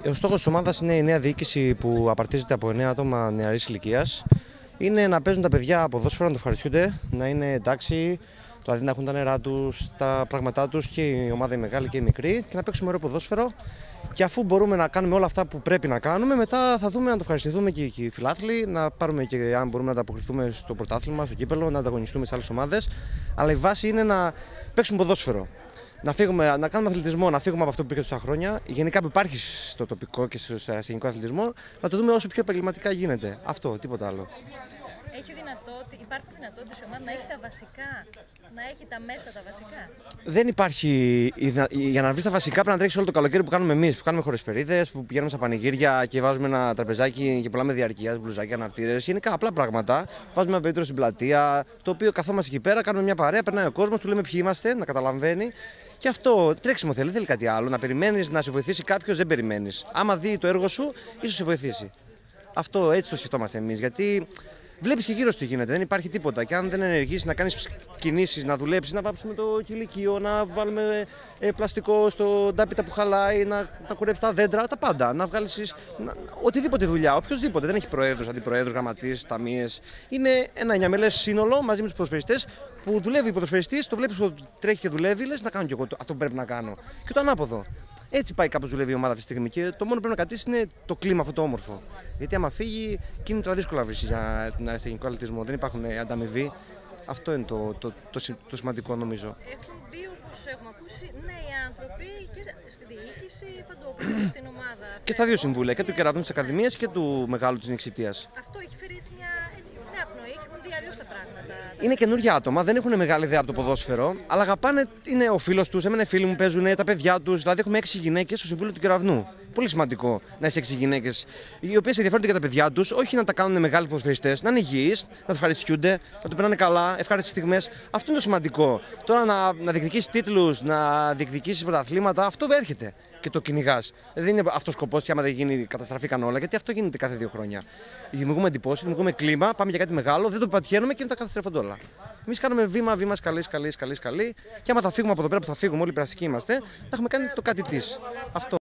Ο στόχος της ομάδας είναι η νέα διοίκηση που απαρτίζεται από 9 άτομα νεαρής ηλικίας. Είναι να παίζουν τα παιδιά ποδόσφαιρο, να το ευχαριστούνται, να είναι εντάξει, δηλαδή να έχουν τα νερά τους, τα πράγματά τους και η ομάδα η μεγάλη και η μικρή και να παίξουμε ωραίο ποδόσφαιρο. Και αφού μπορούμε να κάνουμε όλα αυτά που πρέπει να κάνουμε, μετά θα δούμε να το ευχαριστηθούμε και οι φιλάθλοι, να πάρουμε και αν μπορούμε να ανταποκριθούμε στο πρωτάθλημα, στο κύπελλο, να ανταγωνιστούμε σε άλλες ομάδες. Αλλά η βάση είναι να παίξουμε ποδόσφαιρο. Να κάνουμε αθλητισμό, να φύγουμε από αυτό που υπήρχε τόσα χρόνια. Γενικά που υπάρχει στο τοπικό και στο αστυνομικό αθλητισμό, να το δούμε όσο πιο επαγγελματικά γίνεται. Αυτό, τίποτα άλλο. Υπάρχει δυνατότητα σε ομάδα να έχει τα βασικά, να έχει τα μέσα τα βασικά? Δεν υπάρχει. Για να βρει τα βασικά πρέπει να τρέξει όλο το καλοκαίρι που κάνουμε εμείς. Που κάνουμε χορεσπερίδες, που πηγαίνουμε στα πανηγύρια και βάζουμε ένα τραπεζάκι και πουλάμε διαρκείας, μπλουζάκια, αναπτήρες. Γενικά απλά πράγματα. Βάζουμε ένα περίπτωση στην πλατεία, το οποίο καθόμαστε εκεί πέρα, κάνουμε μια παρέα, περνάει ο κόσμος, του λέμε ποιοι είμαστε, να καταλαβαίνει. Και αυτό τρέξιμο θέλει, θέλει κάτι άλλο. Να περιμένεις να σε βοηθήσει κάποιος, δεν περιμένεις. Άμα δει το έργο σου, ίσως σε βοηθήσει. Αυτό έτσι το σκεφτόμαστε εμείς. Γιατί βλέπεις και γύρω σου τι γίνεται, δεν υπάρχει τίποτα. Και αν δεν ενεργήσεις να κάνεις κινήσεις, να δουλέψεις, να βάψουμε το κηλικείο, να βάλουμε πλαστικό στο ντάπιτα που χαλάει, να κουρέψεις τα δέντρα, τα πάντα. Να βγάλεις οτιδήποτε δουλειά, οποιοδήποτε. Δεν έχει προέδρους, αντιπροέδρους, γραμματείς, ταμείες. Είναι ένα 9 σύνολο μαζί με τους ποδοσφαιριστές που δουλεύει ο ποδοσφαιριστής, το βλέπεις που τρέχει και δουλεύει, λες να κάνω κι εγώ αυτό που πρέπει να κάνω. Και το ανάποδο. Έτσι πάει κάπως δουλεύει η ομάδα αυτή τη στιγμή και το μόνο που πρέπει να κρατήσει είναι το κλίμα αυτό το όμορφο. Γιατί άμα φύγει, κίνητρα δύσκολα βρει για τον αριστεχνικό αθλητισμό. Δεν υπάρχουν ανταμοιβοί. Αυτό είναι το σημαντικό νομίζω. Έχουν μπει, όπως έχουμε ακούσει, νέοι άνθρωποι και στη διοίκηση, παντού στην ομάδα. Και στα δύο συμβούλια, και του Κεραυνού της Ακαδημίας και του Μεγάλου της Νηξιτίας. Αυτό έχει φέρει μια νέα πνοή, έχουν δει αλλιώς τα πράγματα. Είναι καινούργια άτομα, δεν έχουν μεγάλη ιδέα από το ποδόσφαιρο, αλλά αγαπάνε, είναι ο φίλος τους, εμένα οι φίλοι μου παίζουν, τα παιδιά τους. Δηλαδή έχουμε 6 γυναίκες στο Συμβούλιο του Κεραυνού. Πολύ σημαντικό να είσαι 6 γυναίκες, οι οποίες ενδιαφέρονται για τα παιδιά τους, όχι να τα κάνουν μεγάλοι ποδοσφαιριστές, να είναι υγιείς, να το ευχαριστούνται, να το περνάνε καλά, ευχάριστες στιγμές. Αυτό είναι το σημαντικό. Τώρα να διεκδικήσεις τίτλους, να διεκδικήσεις πρωταθλήματα, αυτό έρχεται και το κυνηγάς. Δεν είναι αυτό ο σκοπός και άμα δεν γίνει, καταστραφήκαν όλα, γιατί αυτό γίνεται κάθε 2 χρόνια. Δημιουργούμε εντυπώσεις, δημιουργούμε κλίμα, πάμε για κάτι μεγάλο, δεν το πετυχαίνουμε και μετά καταστρέφονται όλα. Εμείς κάνουμε βήμα-βήμα, σκαλί. Και άμα θα φύγουμε από εδώ πέρα που θα φύγουμε, όλοι περαστικοί είμαστε, θα έχουμε κάνει το κάτι της. Αυτό.